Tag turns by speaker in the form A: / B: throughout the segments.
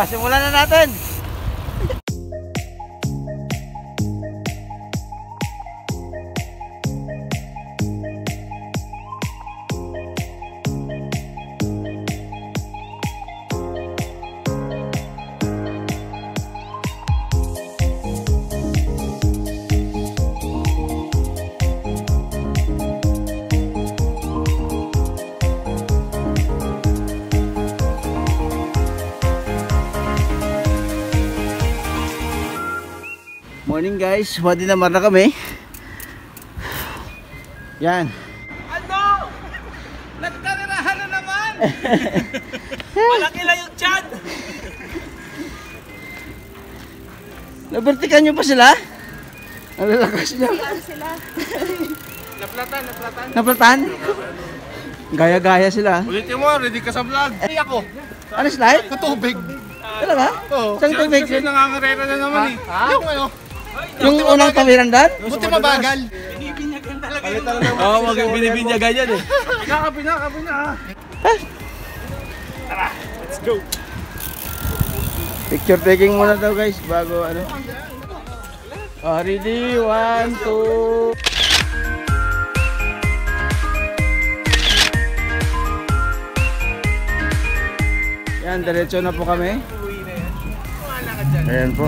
A: Oh, simulan na natin. Morning guys, wadi naman na kami. Yan.
B: Ano? Nagkarirahan na naman! Malaki lang yung tiyan!
A: Nabertikan nyo pa sila? Ang lalakas nyo.
B: Naplatan.
A: Naplatan? Gaya-gaya sila.
B: Ulitin mo, ready ka sa vlog. Ay ako.
A: Ano slide?
B: Katubig.
A: Talaga?
B: Oo.
A: Saan tubig?
B: Kasi nangangarera na naman eh. Yung ano?
A: Yung unang tawiran dan?
B: Buti mabagal. Binibinyagan talaga yun. Oo, mag-binibinyagan yan eh. Kakapi na Tara, let's go.
A: Picture taking muna daw guys bago ano. Oh, ready? 1, 2. Yan, diretso na po kami. Ayan po.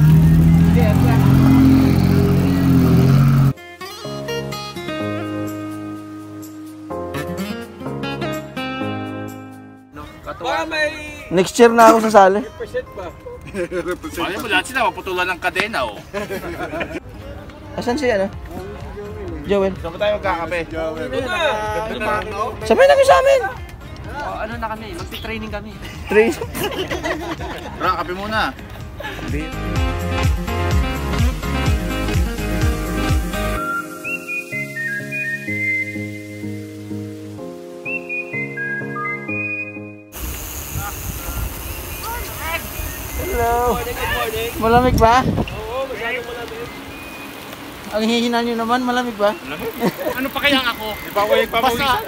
A: Next year na ako sasali.
B: Ano mo lahat sila, maputulan ng kadena oh.
A: Asan si ano? Joel.
B: Saan ba tayo magkakape?
A: Sabay na kayo sa amin.
C: Ano na kami, magti-training kami.
A: Train.
B: Tara, kape muna.
A: Hello. Malamig ba?
B: Oo, masyadong malamig.
A: Ang hihina nyo naman, malamig ba?
B: Malamig? Ano pa kaya ako? Di ba ako yung papawisan?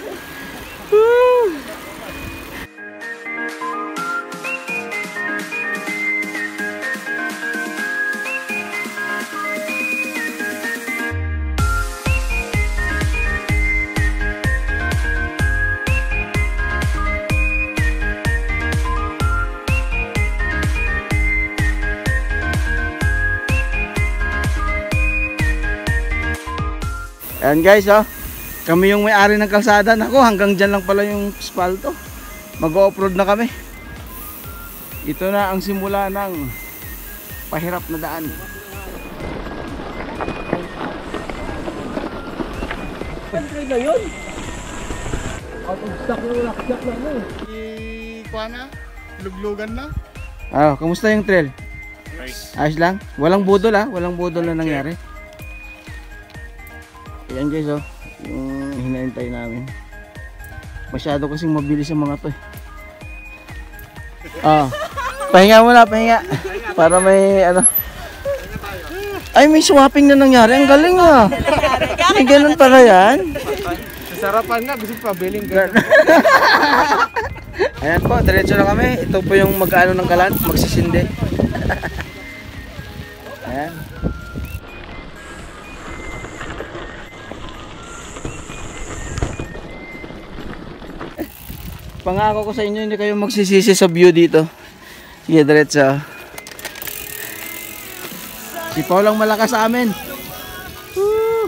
A: Ayan guys, oh. Kami yung may-ari ng kalsada. Naku, hanggang dyan lang pala yung asfalto. Mag-off-road na kami. Ito na ang simula ng pahirap na daan.
C: Country na yun. Out of stock na walaksak na ano.
B: Ikuha na? Luglugan na?
A: Ah, kamusta yung trail?
B: Nice.
A: Ayos lang? Walang budol ah. Walang budol na nangyari. Ayan guys, oh. Yung hinahintay namin. Masyado kasing mabilis ang mga to eh. Ah, pahinga muna, pahinga. Para may ano. Ay, may swapping na nangyari. Ang galing ah. May ganun pala yan.
B: Sarapan na, gusto pa billing ka.
A: Ayan po, diretso na kami. Ito po yung mag-ano ng kalan, magsisindi. Ayan. Pangako ko sa inyo, hindi kayo magsisisi sa view dito. Sige, diretso. Si Paul ang malakas sa amin. Woo!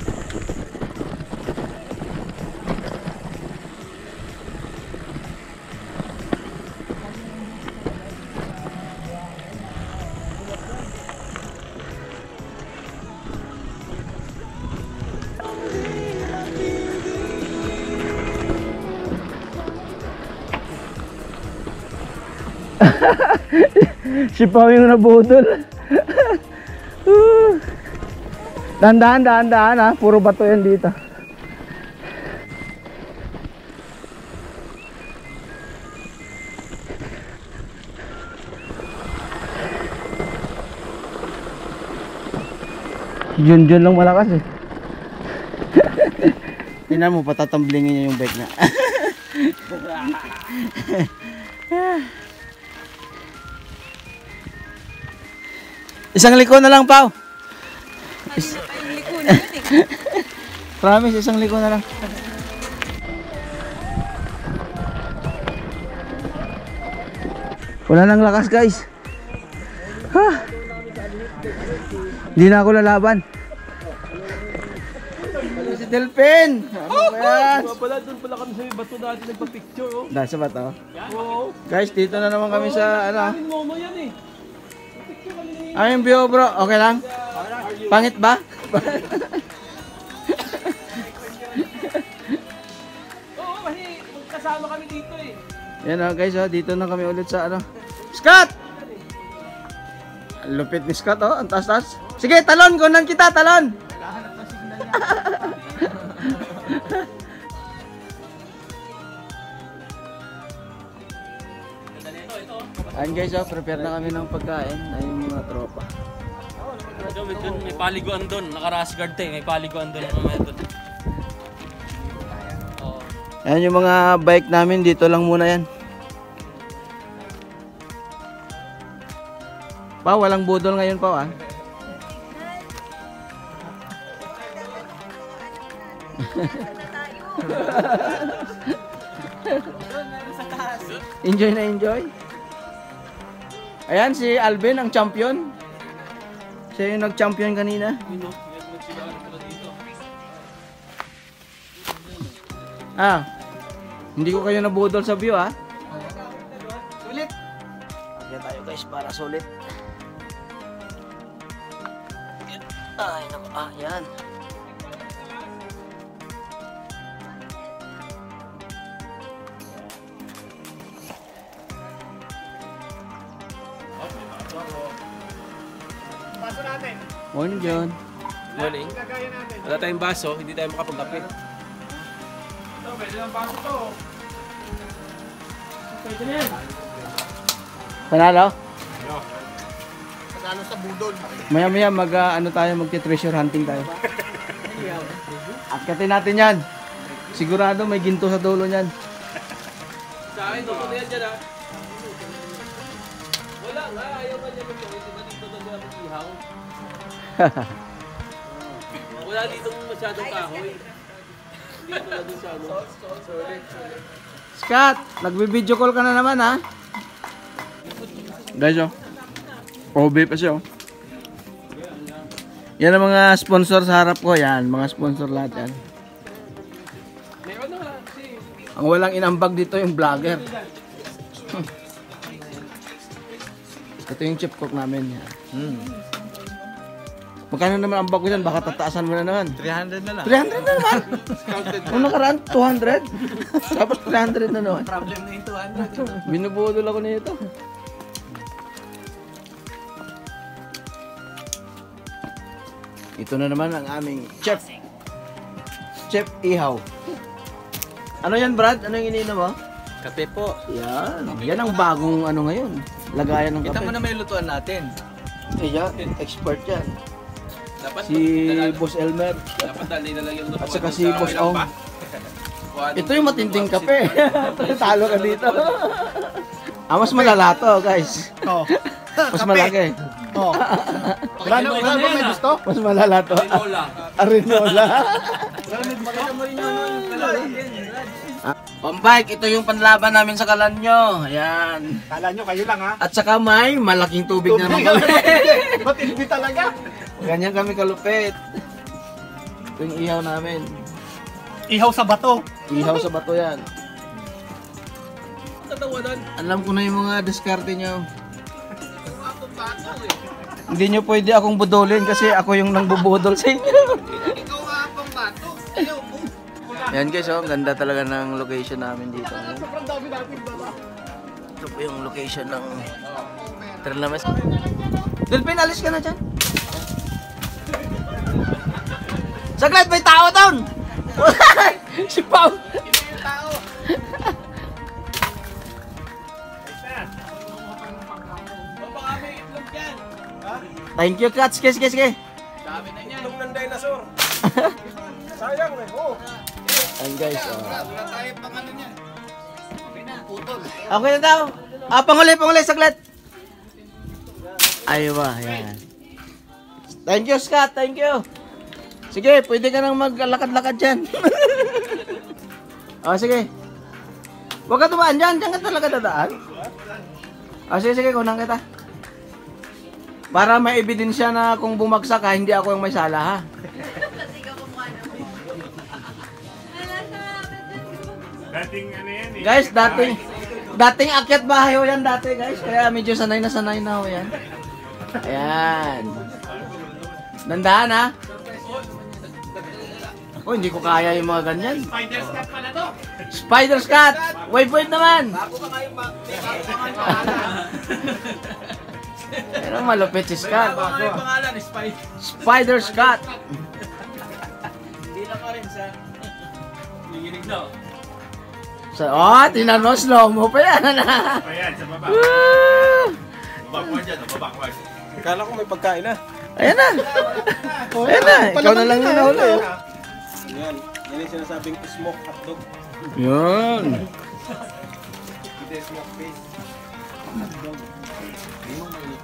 A: Si Pao yung nabudol. Dahan-dahan ha. Puro bato yan dito. Yun lang malakas eh. Tingnan mo, patatamblingin niya yung bike na. Isang liko na lang, Pao.
D: Liko na yun eh.
A: Promise, isang liko na lang. Wala nang lakas, guys. Ha? Hindi na ako lalaban. Si Delphin! Ano ba yan?
C: Pala, doon pala kami sa may bato dati nagpa-picture, oh.
A: Dahil sa bato.
C: Oo.
A: Guys, dito na naman kami sa ano.
C: Amin momo yan eh.
A: Ayun view, bro. Okay lang? Pangit ba?
C: Oo, kasi magkasama kami dito eh.
A: Yan o guys, oh, dito na kami ulit sa ano. Scott! Ang lupit ni Scott, oh. Ang taas-taas. Sige, talon. Kunan kita, talon. Ayan guys, oh, prepare na kami ng pagkain. Ayun yung mga tropa.
B: May paliguan doon. Naka-rash guard tayo. May paliguan doon. Mamaya doon. Oo.
A: Ayan yung mga bike namin. Dito lang muna yan. Pa, walang budol ngayon pa, ah. Enjoy na enjoy. Ayan si Alvin ang champion. Siya yung nag-champion kanina. Ah, hindi ko kayo nabudol sa view, ah. Sulit. Ayan tayo guys para sulit. Ay, naku, ah, yan. Morning, John.
B: Morning. Wala tayong baso. Hindi tayo makapagkapit.
A: Panalo? Panalo sa budol. Maya-maya ano tayo, magti-treasure hunting tayo. Akyatin natin yan. Sigurado may ginto sa dulo niyan.
B: Sa akin, doon na yan dyan ah. Wala nga. Ayaw ka niya dito. Dito doon na mag-ihaw. Wala dito masyadong kahoy. Dito na doon sa ano.
A: Scott, nagbi-video call ka na naman, ha? Guys, oh. OB pa siya, oh. Yan ang mga sponsor sa harap ko. Yan, mga sponsor lahat yan.
B: Meron na kasi.
A: Ang walang inambag dito yung vlogger. Ito yung chip cook namin. Yan. Magkano naman ang bag ko dyan? Baka tataasan mo na naman.
B: 300 na lang.
A: 300 na naman? Kung nakaraan, 200. Tapos 300 na naman.
B: Problem na yung 200.
A: Binubudol ako nito. Ito na naman ang aming chef. Chef Ihaw. Ano yan, Brad? Ano yung ininom mo?
B: Kape po.
A: Yan. Yan ang bagong ano ngayon. Lagayan ng kape.
B: Kita mo na may lutuan natin.
A: Yan, expert yan.
B: Dapat
A: Si Boss Elmer.
B: Dapat dali na lang yung lutuan.
A: At saka si Boss Ong. Ito yung matinding kape. Talo ka dito. Mas malala to, guys.
C: Oh.
A: Mas malaki.
C: Oh. Wala ba may gusto?
A: Mas malala to.
B: Tinola.
A: Arinola.
B: Makita mo rin yung lalagyan.
A: Pambike, ito yung panlaban namin sa Kalanyo. Ayan.
C: Kala nyo kayo lang ha?
A: At saka may malaking tubig na naman kami.
C: Matindi talaga.
A: Ganyan kami kalupit. Ito yung ihaw namin.
C: Ihaw sa bato.
A: Ihaw sa bato yan.
B: Tatawanan.
A: Alam ko na yung mga diskarte nyo. Hindi nyo pwede akong budolin kasi ako yung nangbubudol sa inyo.
C: Ikaw nga pang bato. Ayaw mo.
A: Yan guys, oh, ang ganda talaga ng location namin dito.
C: Sobrang dami natin baba.
A: Ito po yung location ng Terlames. Delphin, alis ka na dyan. Saglit, may tao doon! Si Pao! Thank you, Kats. Sige.
C: Dami na niyan. Itlog ng dinosaur. Sayang eh. Oh.
A: And guys,
C: Wala tayo pang ano niyan. Putol.
A: okay na daw. Panguli, saglit. Ay ba, yan. Thank you, Scott. Thank you. Sige, pwede ka nang maglakad-lakad dyan. O, sige. Huwag ka tumaan dyan. Diyan ka talaga dadaan. O, sige, sige. Kunang kita. Para may ebidensya na kung bumagsak ka, hindi ako yung may sala, ha?
B: Dating ano yan eh.
A: Guys, dating akyat bahay ho yan dati, guys. Kaya medyo sanay na ho yan. Ayan. Dandahan, ha? Ako, hindi ko kaya yung mga ganyan.
B: Spider's cut pala to.
A: Spider's cut! Wave naman! Pero malupit si Scott.
C: pangalan,
A: Spider's cut!
C: Hindi na pa rin sa... Nanginig na.
A: Tinan mo, slow mo pa yan.
B: Ayan, sa baba. Babakwan dyan, babakwan.
C: Akala ko may pagkain na.
A: Ayan na. Ayan na. Ikaw na lang yung nahuli.
C: Yan. Yan yung sinasabing smoke hotdog.
A: Yun.
C: Ito yung smoke face. Hotdog. Hindi mo mainit.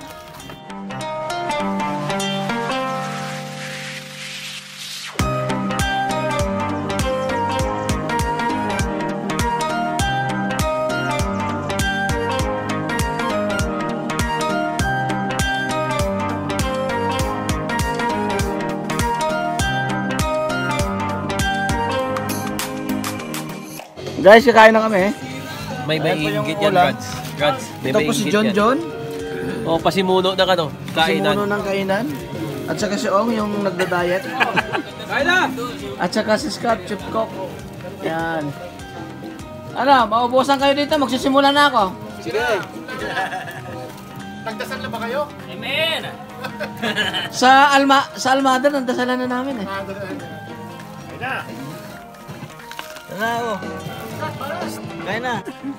A: Guys, kakain na kami.
E: May
A: Ayan po yung
E: inggit yan,
A: ulam.
E: Rads. May
A: Ito po si John
E: yan.
A: John.
E: O, pasimuno na ka, no? Kainan.
A: Simuno ng kainan. At saka si Ong, yung nagda-diet.
C: Kain na!
A: At saka si Scott, chip cook. Yan. Ano, maubusan kayo dito. Magsisimula na ako.
C: Sige!
B: Nagdasal na ba kayo?
E: Amen!
A: Sa Almada, nandasalan na namin eh.
B: Ayun na.
A: Ano ako? Kaya na.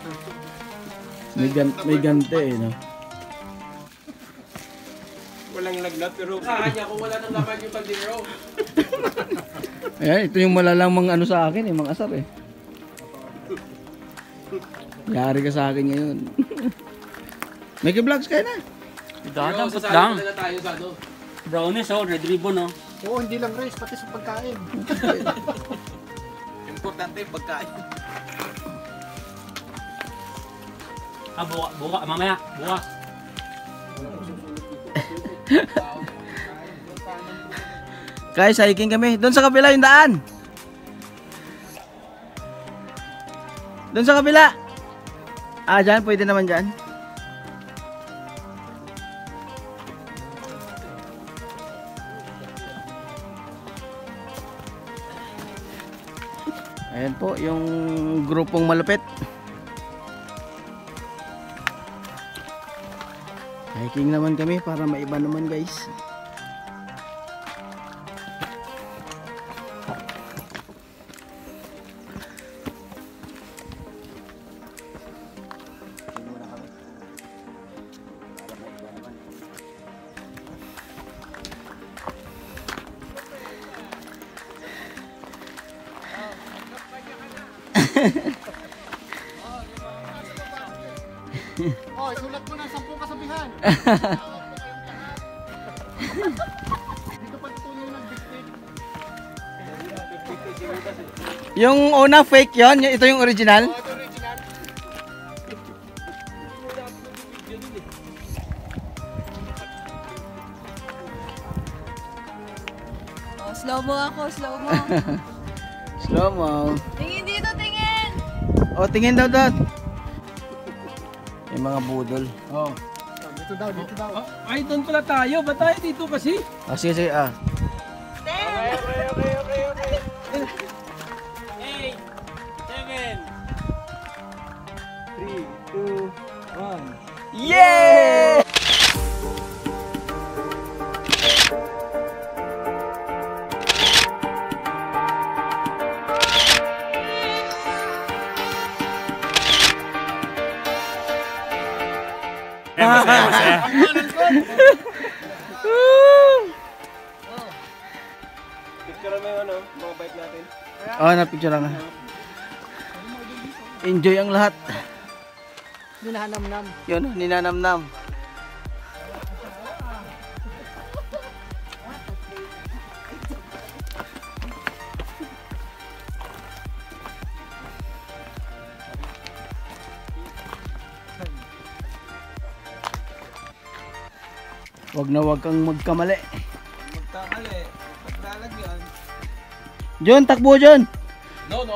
A: May gante eh, no?
C: Walang lagnat pero...
E: Kanya kung wala nang laman yung pagdiro.
A: Ayan, ito yung malalamang ano sa akin eh, mga asar eh. Yari ka sa akin ngayon. May vlogs kayo na.
E: Dadampot lang. Brownies, oh. Red ribbon, oh.
B: Oo, hindi lang rice, pati sa pagkain.
C: Importante yung pagkain.
E: Buka. Mamaya. Buka.
A: Guys, hiking kami. Doon sa kabila yung daan. Doon sa kabila. Dyan. Pwede naman dyan. Ayan po, yung grupong malupit. Hiking naman kami para maiba naman, guys.
B: Oh, sulat mo na 10 kasabihan. Dito pa tutuloy ng dictate.
A: Yung una fake yon, ito yung original.
B: Ito original.
D: Oh, slow mo ako, slow mo.
A: Slow mo.
D: Tingin dito, tingin!
A: O, tingin daw doon. Yung mga budol.
B: Oh. Dito daw, dito daw.
C: Ay, doon pala tayo. Ba't tayo dito kasi?
A: Sige, sige,
C: Okay. 8, 7, 3, 2, 1.
A: Yeah!
B: Masaya.
C: Picture mo yung ano, mga bike natin.
A: Napicture lang. Enjoy ang lahat.
B: Hinahanam-nam.
A: Yun, ninanamnam. Wag na wag kang magkamali.
B: Magkamali. Paglalagyan.
A: John, takbo John.
B: No.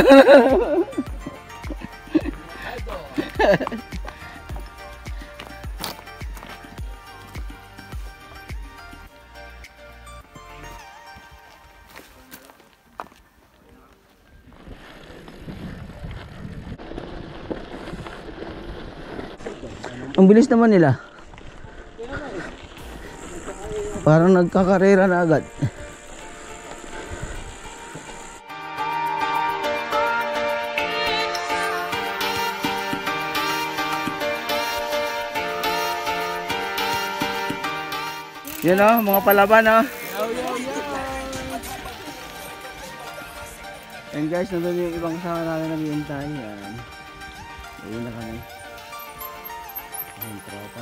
A: Ang bilis naman nila. Parang nagkakarera na agad. Yan o, mga palaban o. And guys, nandun yung ibang kasama namin naghihintay. Yan. Ayun na kami. Ayun, tropa.